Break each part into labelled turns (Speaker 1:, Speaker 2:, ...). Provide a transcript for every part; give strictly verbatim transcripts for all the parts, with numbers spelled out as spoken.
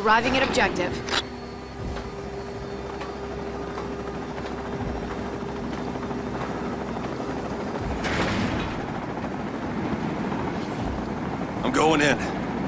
Speaker 1: Arriving at objective.
Speaker 2: I'm going in.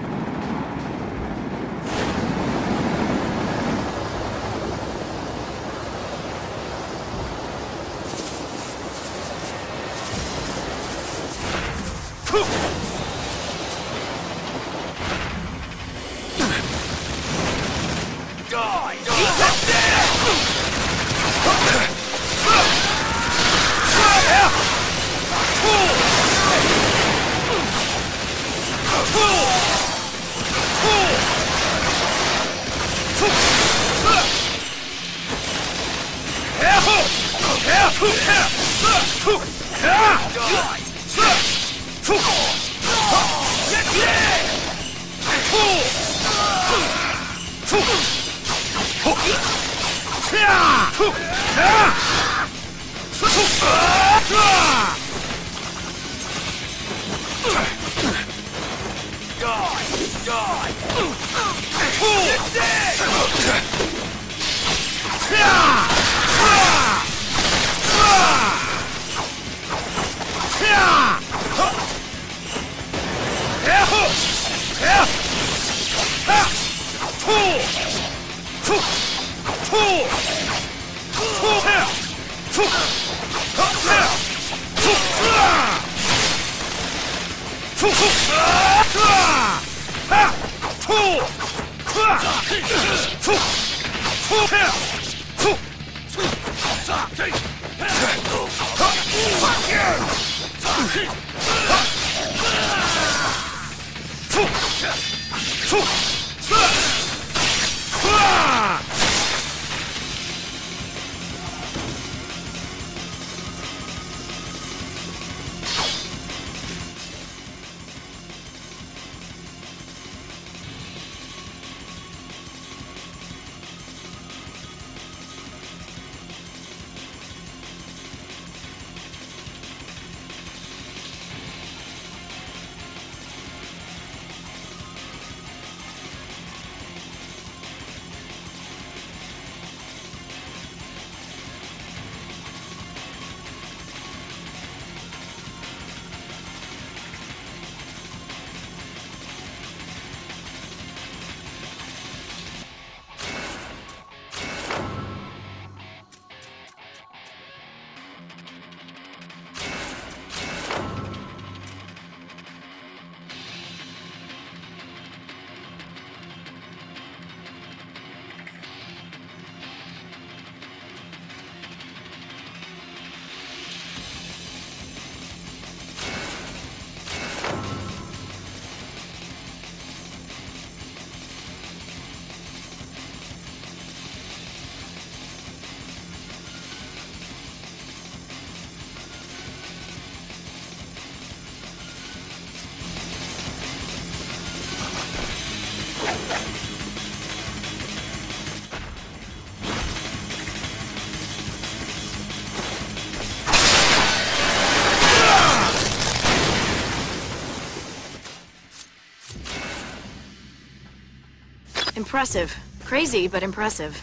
Speaker 1: Impressive. Crazy, but impressive.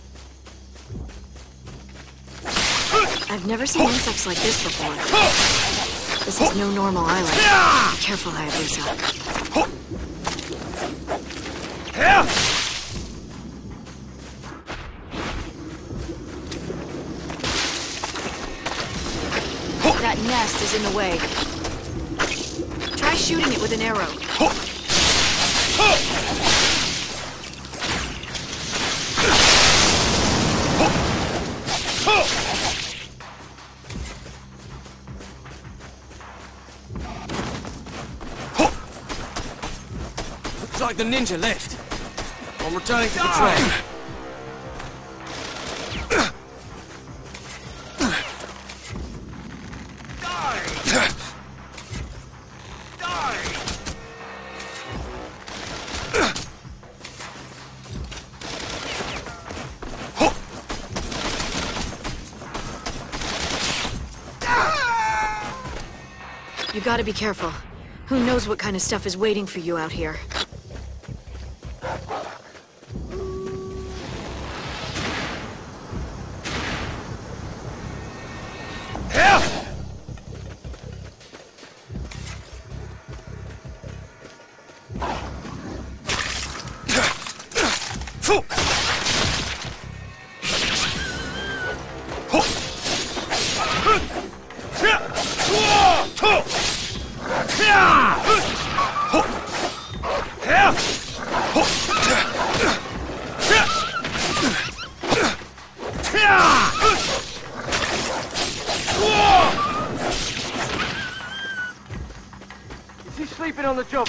Speaker 1: I've never seen insects like this before. This is no normal island. Be careful, Hayabusa. That nest is in the way. Try shooting it with an arrow.
Speaker 3: Looks like the ninja left. I'm returning to the train.
Speaker 1: You gotta be careful. Who knows what kind of stuff is waiting for you out here.
Speaker 3: sleeping on the job.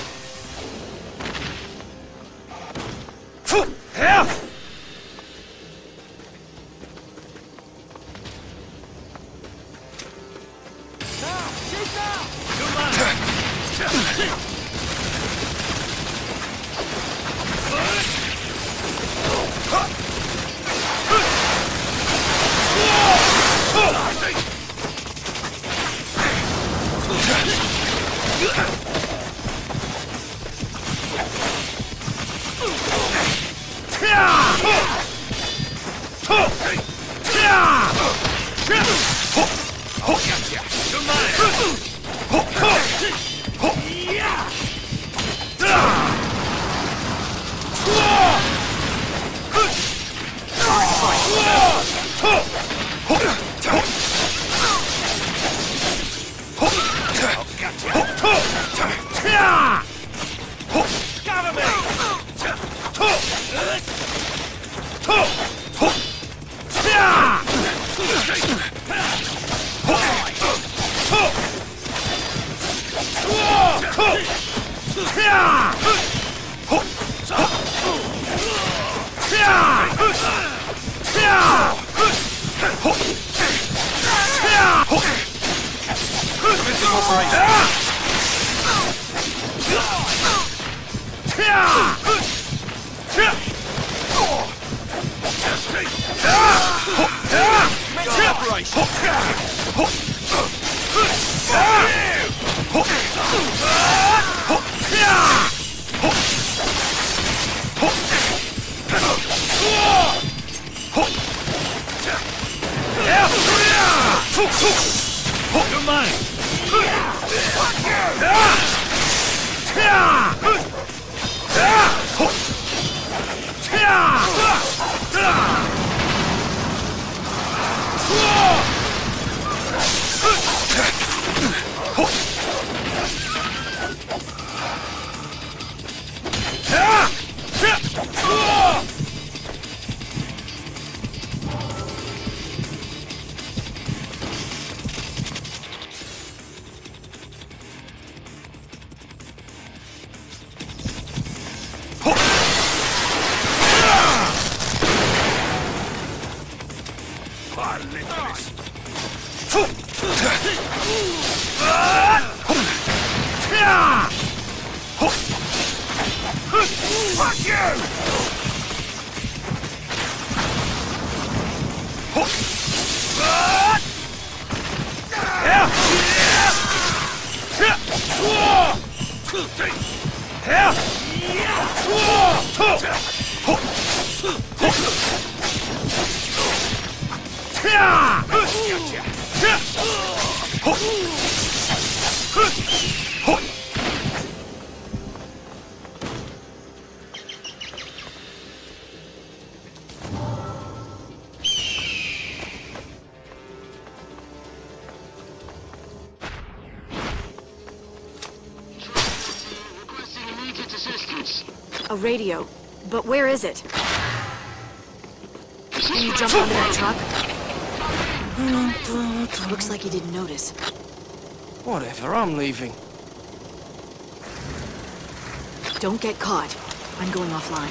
Speaker 1: A radio. But where is it? Can you jump onto that truck? Looks like he didn't notice.
Speaker 3: Whatever, I'm leaving.
Speaker 1: Don't get caught. I'm going offline.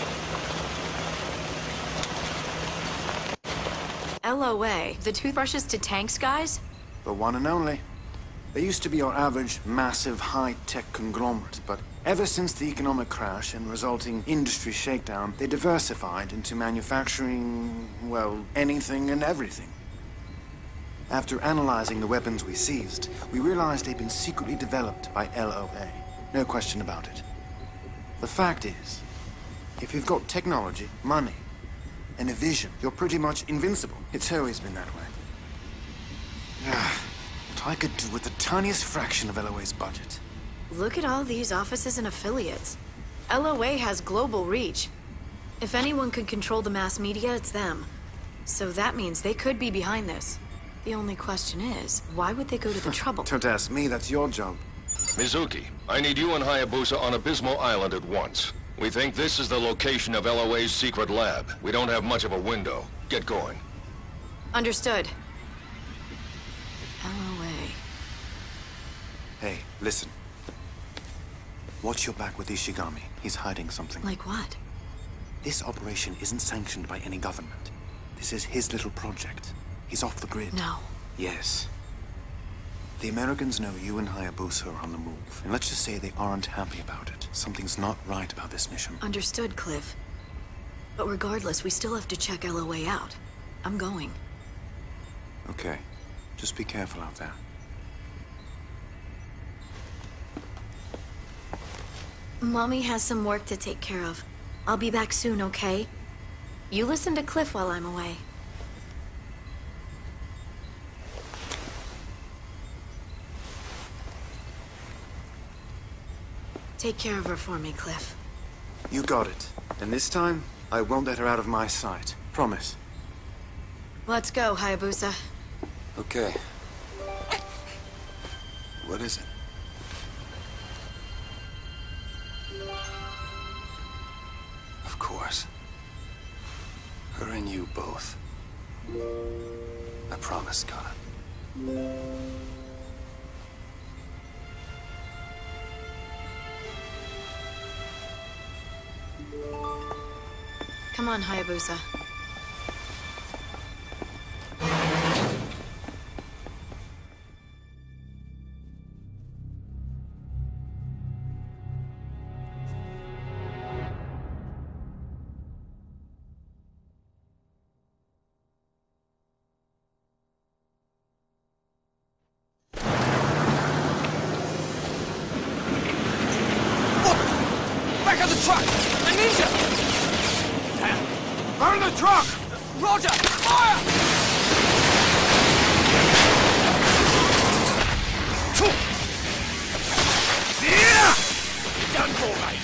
Speaker 1: L O A, the toothbrushes to tanks guys?
Speaker 2: The one and only. They used to be your average, massive, high-tech conglomerate, but ever since the economic crash and resulting industry shakedown, they diversified into manufacturing, well, anything and everything. After analyzing the weapons we seized, we realized they'd been secretly developed by L O A. No question about it. The fact is, if you've got technology, money, and a vision, you're pretty much invincible. It's always been that way. What I could do with the tiniest fraction of L O A's budget.
Speaker 1: Look at all these offices and affiliates. L O A has global reach. If anyone can control the mass media, it's them. So that means they could be behind this. The only question is, why would they go to the trouble?
Speaker 2: Don't ask me, that's your job.
Speaker 4: Mizuki, I need you and Hayabusa on Abysmal Island at once. We think this is the location of L O A's secret lab. We don't have much of a window. Get going.
Speaker 1: Understood. L O A.
Speaker 2: Hey, listen. Watch your back with Ishigami. He's hiding something.
Speaker 1: Like what?
Speaker 2: This operation isn't sanctioned by any government. This is his little project. He's off the grid.
Speaker 1: No.
Speaker 2: Yes. The Americans know you and Hayabusa are on the move, and let's just say they aren't happy about it. Something's not right about this mission.
Speaker 1: Understood, Cliff. But regardless, we still have to check L O A out. I'm going.
Speaker 2: Okay. Just be careful out there.
Speaker 1: Mommy has some work to take care of. I'll be back soon, okay? You listen to Cliff while I'm away. Take care of her for me, Cliff.
Speaker 2: You got it. And this time, I won't let her out of my sight. Promise.
Speaker 1: Let's go, Hayabusa.
Speaker 2: Okay. What is it? Of course. Her and you both. I promise, Kana.
Speaker 1: Come on, Hayabusa.
Speaker 3: Back of the truck! A ninja!
Speaker 2: Burn the truck!
Speaker 3: Roger! Fire!
Speaker 2: Yeah!
Speaker 3: Done for, mate!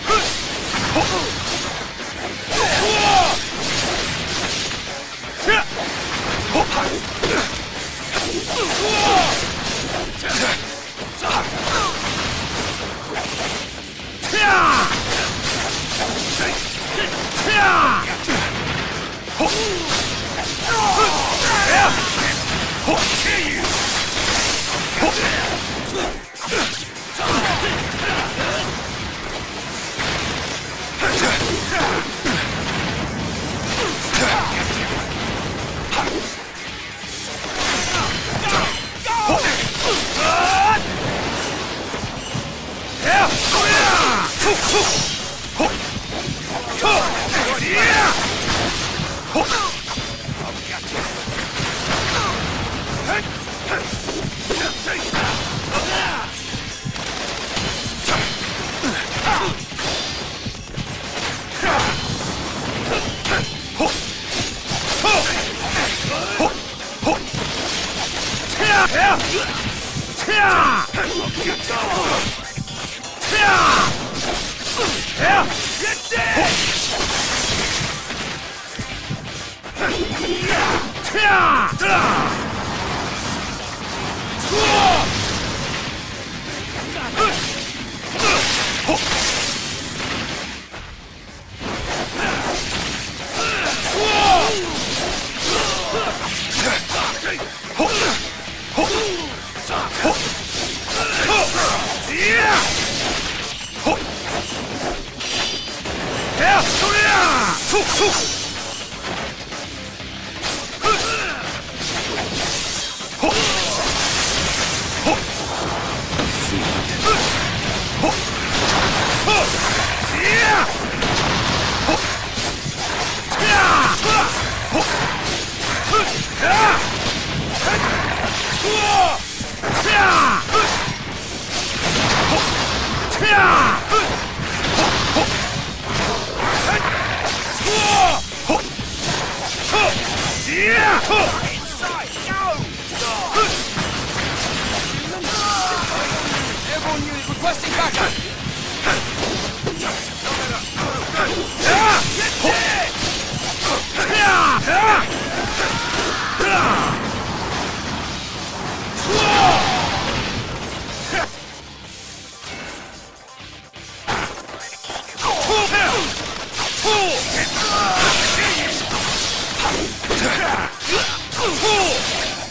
Speaker 3: Airborne unit requesting backup!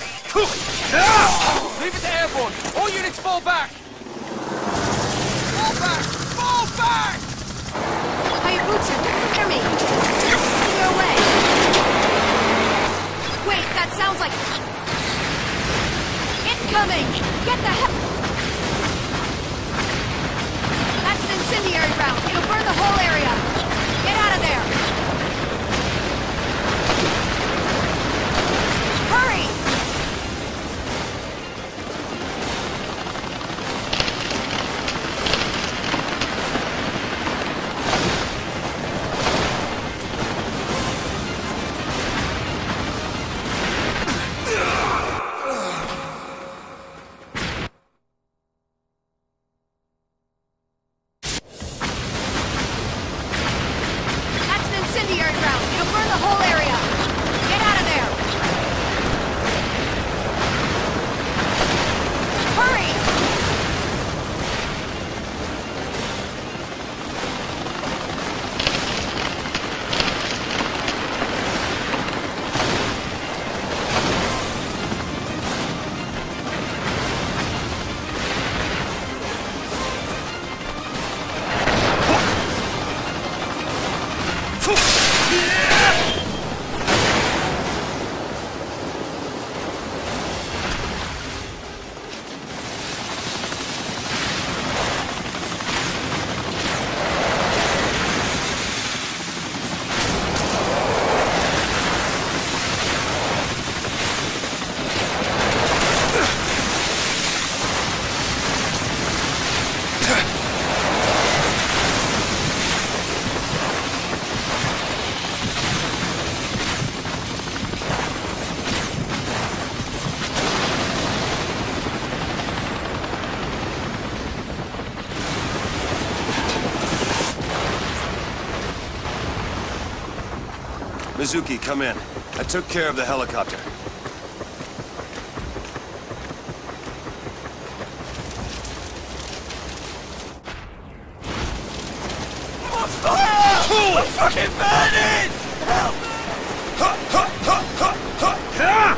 Speaker 3: Leave it to airborne! All units fall back!
Speaker 1: That sounds like... Incoming! Get the hell... That's an incendiary round. It'll burn the whole area. Get out of there! Hurry!
Speaker 5: Mizuki, come in. I took care of the helicopter.
Speaker 3: I'm on fire! Oh, I'm fucking burning! Help! Ha, ha, ha, ha, ha, ha!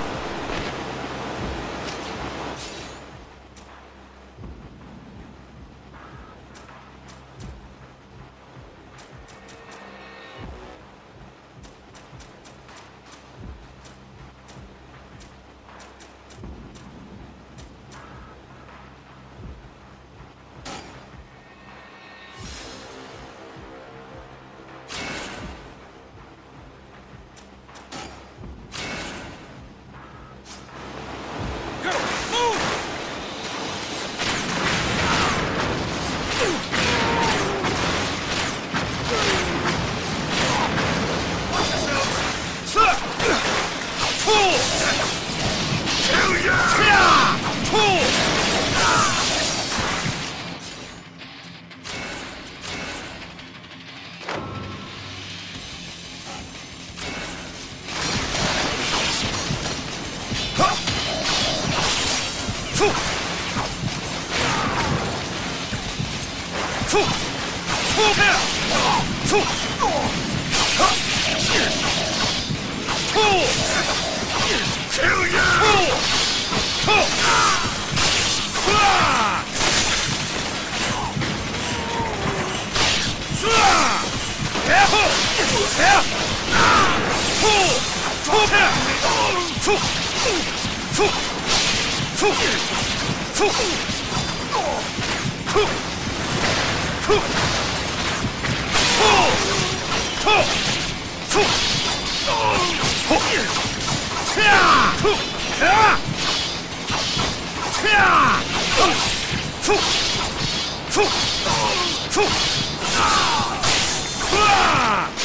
Speaker 3: Ah!